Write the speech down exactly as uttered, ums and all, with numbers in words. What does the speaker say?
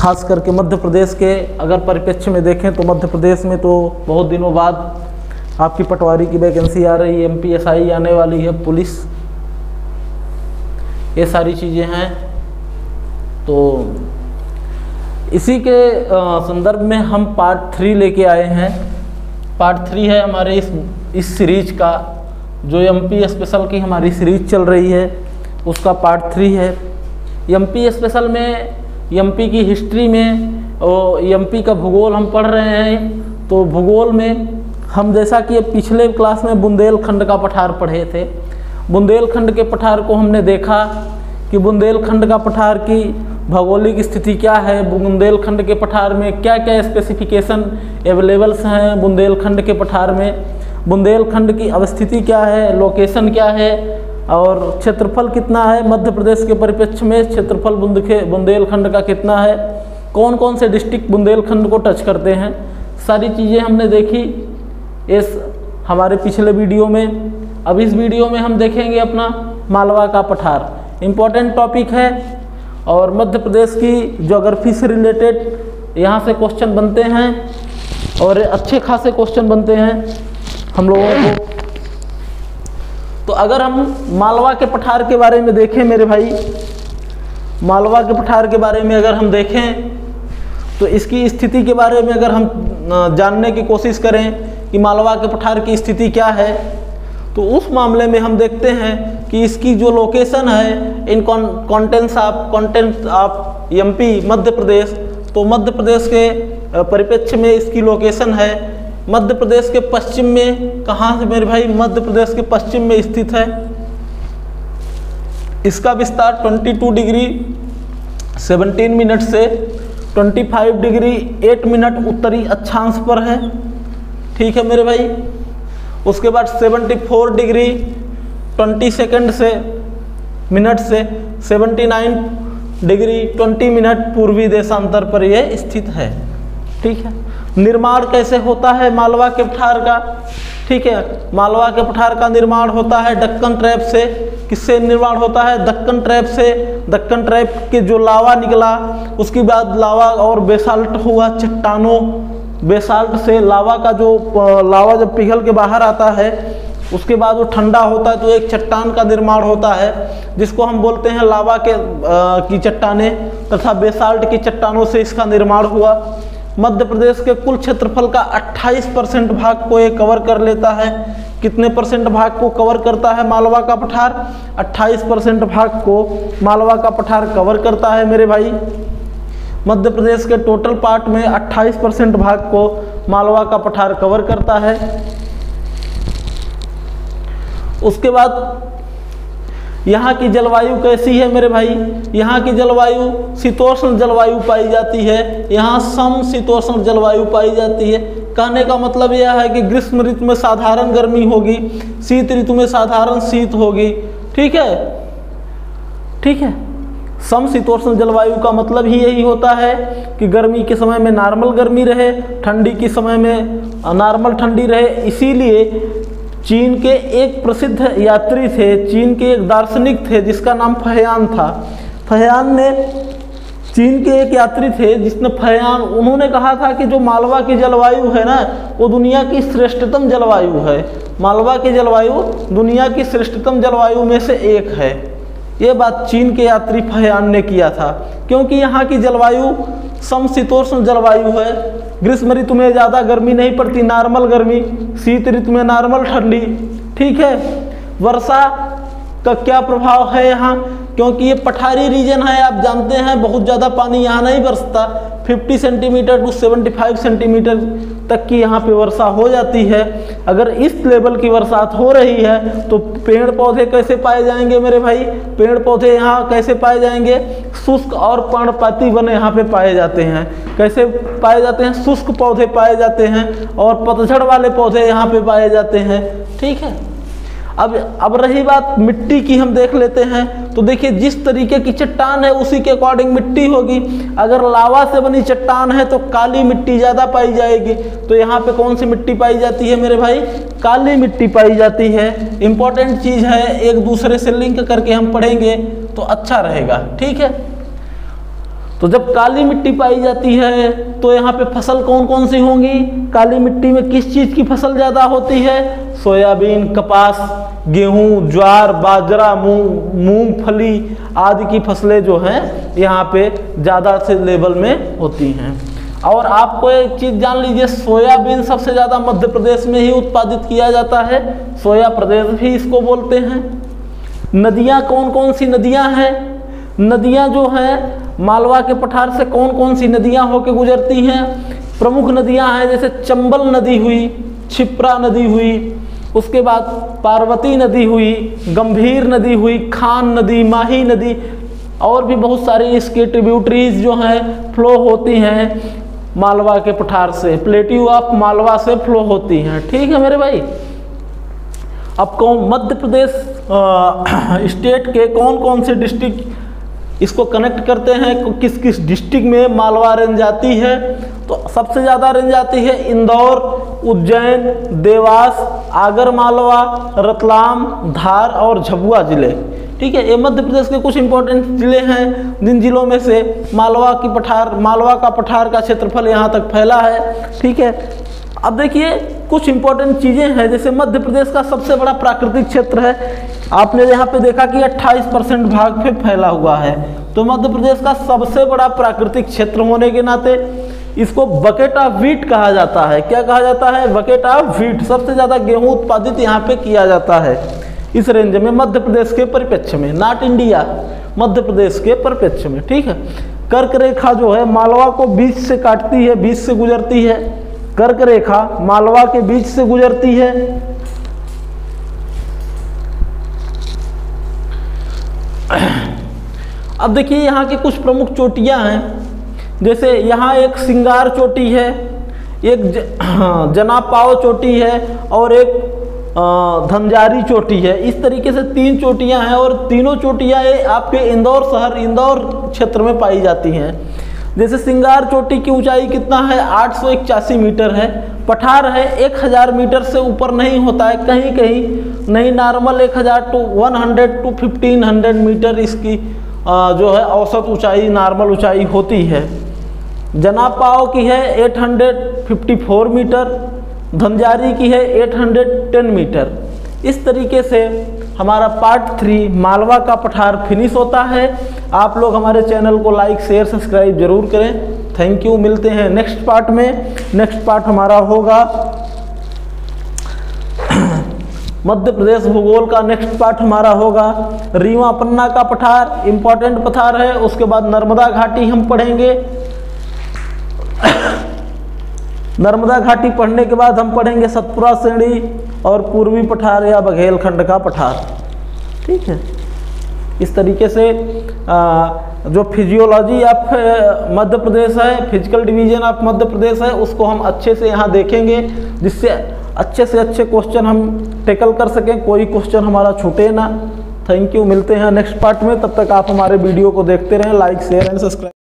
खास करके मध्य प्रदेश के अगर परिप्रेक्ष्य में देखें तो मध्य प्रदेश में तो बहुत दिनों बाद आपकी पटवारी की वैकेंसी आ रही है, एम पी एस आई आने वाली है, पुलिस, ये सारी चीज़ें हैं। तो इसी के संदर्भ में हम पार्ट थ्री लेके आए हैं। पार्ट थ्री है हमारे इस इस सीरीज का, जो एमपी स्पेशल की हमारी सीरीज चल रही है उसका पार्ट थ्री है। एमपी स्पेशल में एमपी की हिस्ट्री में और एमपी का भूगोल हम पढ़ रहे हैं। तो भूगोल में हम जैसा कि पिछले क्लास में बुंदेलखंड का पठार पढ़े थे, बुंदेलखंड के पठार को हमने देखा कि बुंदेलखंड का पठार की भौगोलिक स्थिति क्या है, बुंदेलखंड के पठार में क्या क्या स्पेसिफिकेशन अवेलेबल्स हैं, बुंदेलखंड के पठार में बुंदेलखंड की अवस्थिति क्या है, लोकेशन क्या है और क्षेत्रफल कितना है, मध्य प्रदेश के परिप्रेक्ष्य में क्षेत्रफल बुंद के बुंदेलखंड का कितना है, कौन कौन से डिस्ट्रिक्ट बुंदेलखंड को टच करते हैं, सारी चीज़ें हमने देखी इस हमारे पिछले वीडियो में। अब इस वीडियो में हम देखेंगे अपना मालवा का पठार, इम्पोर्टेंट टॉपिक है और मध्य प्रदेश की ज्योग्राफी से रिलेटेड यहाँ से क्वेश्चन बनते हैं और अच्छे खासे क्वेश्चन बनते हैं हम लोगों को। तो अगर हम मालवा के पठार के बारे में देखें मेरे भाई, मालवा के पठार के बारे में अगर हम देखें तो इसकी स्थिति के बारे में अगर हम जानने की कोशिश करें कि मालवा के पठार की स्थिति क्या है, तो उस मामले में हम देखते हैं कि इसकी जो लोकेशन है in contents of contents of MP Madhya Pradesh, तो मध्य प्रदेश के परिप्रेक्ष्य में इसकी लोकेशन है मध्य प्रदेश के पश्चिम में। कहाँ से मेरे भाई? मध्य प्रदेश के पश्चिम में स्थित है। इसका विस्तार बाईस डिग्री सत्रह मिनट से पच्चीस डिग्री आठ मिनट उत्तरी अक्षांश पर है, ठीक है मेरे भाई। उसके बाद चौहत्तर डिग्री बीस सेकंड से मिनट से उन्यासी डिग्री बीस मिनट पूर्वी देशांतर पर यह स्थित है, ठीक है। निर्माण कैसे होता है मालवा के पठार का? ठीक है, मालवा के पठार का निर्माण होता है दक्कन ट्रैप से। किससे निर्माण होता है? दक्कन ट्रैप से। दक्कन ट्रैप के जो लावा निकला उसके बाद लावा और बेसाल्ट हुआ, चट्टानों बेसाल्ट से लावा का जो लावा जब पिघल के बाहर आता है उसके बाद वो ठंडा होता है तो एक चट्टान का निर्माण होता है जिसको हम बोलते हैं लावा के आ, की चट्टानें तथा बेसाल्ट की चट्टानों से इसका निर्माण हुआ। मध्य प्रदेश के कुल क्षेत्रफल का अट्ठाईस परसेंट भाग को ये कवर कर लेता है। कितने परसेंट भाग को कवर करता है मालवा का पठार? अट्ठाईस परसेंट भाग को मालवा का पठार कवर करता है मेरे भाई। मध्य प्रदेश के टोटल पार्ट में अट्ठाईस परसेंट भाग को मालवा का पठार कवर करता है। उसके बाद यहाँ की जलवायु कैसी है मेरे भाई? यहाँ की जलवायु शीतोष्ण जलवायु पाई जाती है। यहाँ समशीतोष्ण जलवायु पाई जाती है। कहने का मतलब यह है कि ग्रीष्म ऋतु में साधारण गर्मी होगी, शीत ऋतु में साधारण शीत होगी, ठीक है, ठीक है। समशीतोष्ण जलवायु का मतलब ही यही होता है कि गर्मी के समय में नॉर्मल गर्मी रहे, ठंडी के समय में नॉर्मल ठंडी रहे। इसीलिए चीन के एक प्रसिद्ध यात्री थे, चीन के एक दार्शनिक थे जिसका नाम फहियान था। फहियान ने चीन के एक यात्री थे जिसने फहियान उन्होंने कहा था कि जो मालवा की जलवायु है ना वो दुनिया की श्रेष्ठतम जलवायु है। मालवा की जलवायु दुनिया की श्रेष्ठतम जलवायु में से एक है। ये बात चीन के यात्री फहियान ने किया था क्योंकि यहाँ की जलवायु समशीतोष्ण जलवायु है। ग्रीष्म ऋतु में ज़्यादा गर्मी नहीं पड़ती, नॉर्मल गर्मी, शीत ऋतु में नॉर्मल ठंडी, ठीक है। वर्षा का क्या प्रभाव है यहाँ? क्योंकि ये पठारी रीजन है, आप जानते हैं बहुत ज़्यादा पानी यहाँ नहीं बरसता। पचास सेंटीमीटर टू पचहत्तर सेंटीमीटर तक की यहाँ पे वर्षा हो जाती है। अगर इस लेवल की बरसात हो रही है तो पेड़ पौधे कैसे पाए जाएंगे मेरे भाई? पेड़ पौधे यहाँ कैसे पाए जाएंगे? शुष्क और पर्णपाती वन यहाँ पे पाए जाते हैं। कैसे पाए जाते हैं? शुष्क पौधे पाए जाते हैं और पतझड़ वाले पौधे यहाँ पे पाए जाते हैं, ठीक है। अब अब रही बात मिट्टी की, हम देख लेते हैं। तो देखिए जिस तरीके की चट्टान है उसी के अकॉर्डिंग मिट्टी होगी। अगर लावा से बनी चट्टान है तो काली मिट्टी ज़्यादा पाई जाएगी। तो यहाँ पे कौन सी मिट्टी पाई जाती है मेरे भाई? काली मिट्टी पाई जाती है। इम्पॉर्टेंट चीज़ है, एक दूसरे से लिंक करके हम पढ़ेंगे तो अच्छा रहेगा, ठीक है। तो जब काली मिट्टी पाई जाती है तो यहाँ पे फसल कौन कौन सी होंगी? काली मिट्टी में किस चीज़ की फसल ज़्यादा होती है? सोयाबीन, कपास, गेहूँ, ज्वार, बाजरा, मूंग मूंगफली आदि की फसलें जो हैं यहाँ पे ज़्यादा से लेवल में होती हैं। और आपको एक चीज़ जान लीजिए, सोयाबीन सबसे ज़्यादा मध्य प्रदेश में ही उत्पादित किया जाता है। सोया प्रदेश भी इसको बोलते हैं। नदियाँ कौन कौन सी नदियाँ हैं? नदियाँ जो हैं मालवा के पठार से कौन कौन सी नदियाँ होकर गुजरती हैं? प्रमुख नदियाँ हैं जैसे चंबल नदी हुई, क्षिप्रा नदी हुई, उसके बाद पार्वती नदी हुई, गंभीर नदी हुई, खान नदी, माही नदी, और भी बहुत सारी इसकी ट्रिब्यूटरीज जो हैं फ्लो होती हैं मालवा के पठार से, प्लेट्यू ऑफ मालवा से फ्लो होती हैं। ठीक है मेरे भाई। अब कौन मध्य प्रदेश स्टेट के कौन कौन से डिस्ट्रिक्ट इसको कनेक्ट करते हैं, किस किस डिस्ट्रिक्ट में मालवा रेंज आती है? तो सबसे ज़्यादा रेंज आती है इंदौर, उज्जैन, देवास, आगर मालवा, रतलाम, धार और झाबुआ जिले। ठीक है, ये मध्य प्रदेश के कुछ इंपॉर्टेंट जिले हैं जिन जिलों में से मालवा की पठार मालवा का पठार का क्षेत्रफल यहाँ तक फैला है। ठीक है, अब देखिए कुछ इंपॉर्टेंट चीज़ें हैं, जैसे मध्य प्रदेश का सबसे बड़ा प्राकृतिक क्षेत्र है। आपने यहाँ पे देखा कि अट्ठाईस परसेंट भाग पे फैला हुआ है। तो मध्य प्रदेश का सबसे बड़ा प्राकृतिक क्षेत्र होने के नाते इसको बकेट ऑफ व्हीट कहा जाता है। क्या कहा जाता है? Bucket of wheat. सबसे ज़्यादा गेहूँ उत्पादित यहाँ पे किया जाता है इस रेंज में, मध्य प्रदेश के परिप्रेक्ष्य में, नॉट इंडिया, मध्य प्रदेश के परिप्रेक्ष्य में। ठीक है, कर्क रेखा जो है मालवा को बीच से काटती है, बीच से गुजरती है। कर्क रेखा मालवा के बीच से गुजरती है। अब देखिए यहाँ की कुछ प्रमुख चोटियाँ हैं, जैसे यहाँ एक सिंगार चोटी है, एक जनापाव चोटी है और एक धनजारी चोटी है। इस तरीके से तीन चोटियाँ हैं और तीनों चोटियाँ आपके इंदौर शहर, इंदौर क्षेत्र में पाई जाती हैं। जैसे सिंगार चोटी की ऊंचाई कितना है? आठ सौ इक्यासी मीटर है। पठार है एक हज़ार मीटर से ऊपर नहीं होता है, कहीं कहीं नहीं, नॉर्मल एक हज़ार two one hundred two fifteen hundred meter इसकी जो है औसत ऊंचाई, नॉर्मल ऊंचाई होती है। जनापाव की है आठ सौ चौवन मीटर, धनजारी की है आठ सौ दस मीटर। इस तरीके से हमारा पार्ट थ्री मालवा का पठार फिनिश होता है। आप लोग हमारे चैनल को लाइक, शेयर, सब्सक्राइब जरूर करें। Thank you. मिलते हैं नेक्स्ट पार्ट में। नेक्स्ट पार्ट हमारा होगा मध्य प्रदेश भूगोल का। नेक्स्ट पार्ट हमारा होगा रीवा पन्ना का पठार, इंपॉर्टेंट पठार है। उसके बाद नर्मदा घाटी हम पढ़ेंगे। नर्मदा घाटी पढ़ने के बाद हम पढ़ेंगे सतपुरा श्रेणी और पूर्वी पठार या बघेलखंड का पठार। ठीक है, इस तरीके से आ, जो फिजियोलॉजी ऑफ मध्य प्रदेश है, physical division of Madhya Pradesh है, उसको हम अच्छे से यहाँ देखेंगे, जिससे अच्छे से अच्छे क्वेश्चन हम टेकल कर सकें, कोई क्वेश्चन हमारा छूटे ना। Thank you. मिलते हैं नेक्स्ट पार्ट में, तब तक आप हमारे वीडियो को देखते रहें। Like, share and subscribe.